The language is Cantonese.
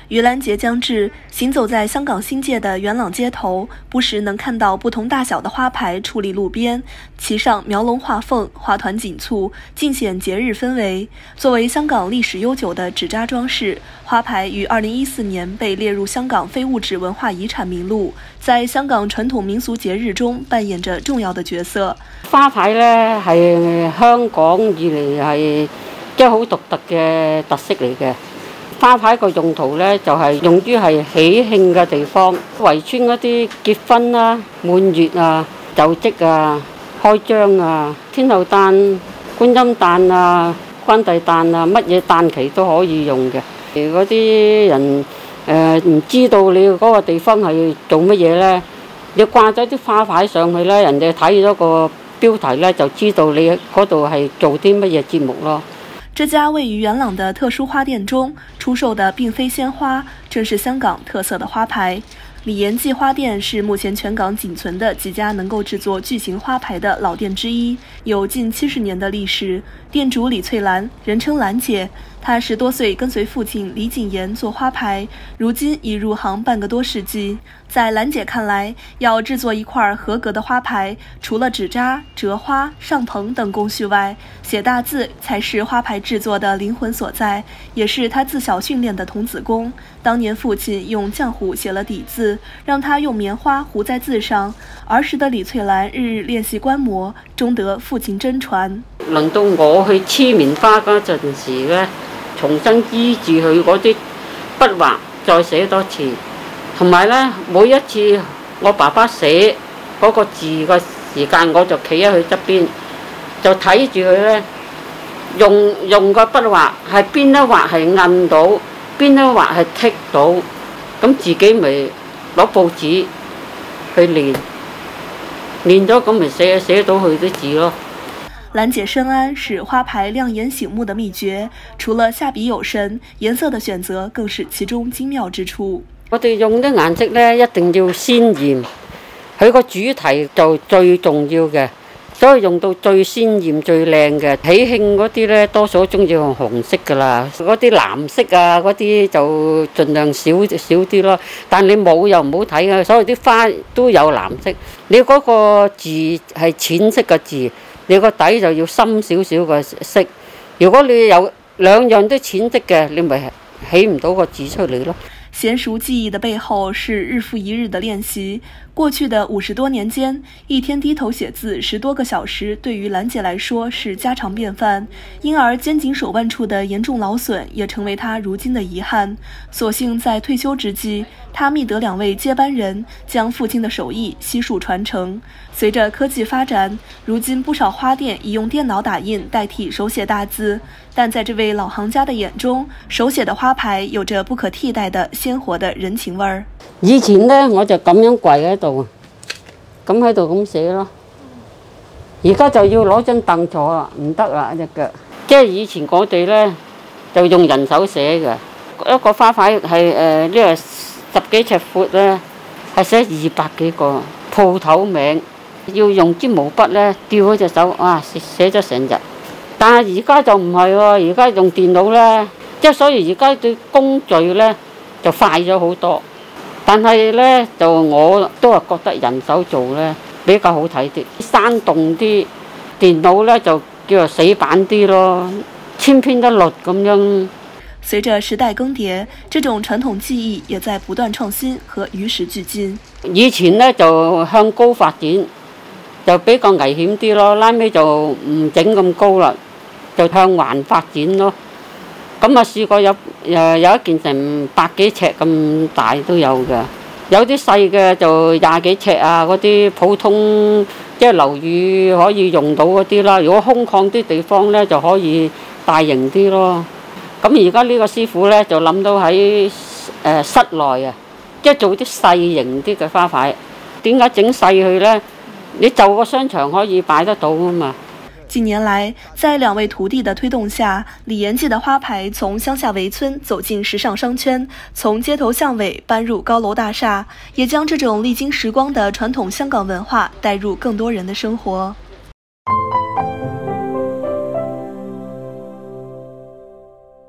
盂兰节将至，行走在香港新界的元朗街头，不时能看到不同大小的花牌矗立路边，其上描龙画凤，花团锦簇，尽显节日氛围。作为香港历史悠久的纸扎装饰，花牌于2014年被列入香港非物质文化遗產名錄，在香港傳統民俗節日中扮演着重要的角色。 花牌呢係香港以嚟係即係好獨特嘅特色嚟嘅。花牌個用途呢，就係用於係喜慶嘅地方，圍村嗰啲結婚啦、滿月啊、就職啊、開張啊、天后誕、觀音誕啊、關帝誕啊，乜嘢誕期都可以用嘅。嗰啲人唔知道你嗰個地方係做乜嘢呢，你掛咗啲花牌上去呢，人哋睇咗個標題呢，就知道你嗰度係做啲乜嘢節目咯。 这家位于元朗的特殊花店中出售的并非鲜花，正是香港特色的花牌。李延记花店是目前全港仅存的几家能够制作巨型花牌的老店之一，有近70年的历史。店主李翠兰，人称兰姐，她10多岁跟随父亲李锦言做花牌，如今已入行半个多世纪。在兰姐看来，要制作一块合格的花牌，除了纸扎、折花、上棚等工序外，写大字才是花牌制作的灵魂所在，也是她自小训练的童子功。当年父亲用浆糊写了底字，让她用棉花糊在字上。儿时的李翠蘭日日練習觀摩，終得父親真傳。 輪到我去黐棉花嗰陣時咧，重新依住佢嗰啲筆畫再寫多次，同埋咧每一次我爸爸寫嗰個字嘅時間，我就企喺佢側邊，就睇住佢咧，用個筆畫係邊一畫係按到，邊一畫係剔到，咁自己咪攞報紙去練咗咁咪寫到佢啲字咯。 蘭姐深谙使花牌亮眼醒目的秘訣，除了下筆有神，顏色的選擇更是其中精妙之處。 我哋用啲顏色呢，一定要鮮豔，佢個主題就最重要嘅，所以用到最鮮豔、最靚嘅。喜慶嗰啲呢，多數中意用紅色噶啦，嗰啲藍色啊，嗰啲就盡量少啲咯。但你冇又唔好睇嘅，所有啲花都有藍色。你嗰個字係淺色嘅字，你個底就要深少少嘅色。如果你有兩樣都淺色嘅，你咪起唔到個字出嚟咯。 娴熟技藝的背後是日復一日的練習。過去的50多年間，一天低頭寫字10多個小時，對於蘭姐來說是家常便飯。因而肩頸手腕處的嚴重勞損也成為她如今的遺憾。所幸在退休之際，她覓得2位接班人，將父親的手藝悉數傳承。隨着科技發展，如今不少花店已用電腦打印代替手寫大字，但在這位老行家的眼中，手寫的花牌有着不可替代的鮮活的人情味兒。 以前呢，我就咁樣跪喺度，咁喺度咁寫咯。而家就要攞張凳坐啦，唔得啦隻腳。即係以前我哋呢，就用人手寫嘅，一個花牌係呢個10幾尺闊呢，係寫200幾個鋪頭名，要用支毛筆呢，吊嗰隻手，哇寫咗成日。但係而家就唔係喎，而家用電腦呢，即係所以而家對工序呢，就快咗好多。但係呢，就我都係覺得人手做呢比較好睇啲，生動啲。電腦呢就叫做死板啲咯，千篇一律咁樣。 隨着時代更迭，這種傳統技藝也在不斷創新和與時俱進。 以前呢就向高發展，就比較危險啲咯，拉尾就唔整咁高啦，就向環發展咯。咁啊試過有一件成100幾尺咁大都有嘅，有啲細嘅就20幾尺啊，嗰啲普通即係樓宇可以用到嗰啲啦。如果空曠啲地方呢，就可以大型啲咯。咁而家呢個師傅呢，就諗到喺室內啊，即係做啲細型啲嘅花牌。點解整細佢呢？你就個商場可以擺得到啊嘛。 近年來，在2位徒弟的推動下，李延記的花牌從鄉下圍村走進時尚商圈，從街頭巷尾搬入高樓大廈，也將這種歷經時光的傳統香港文化帶入更多人的生活。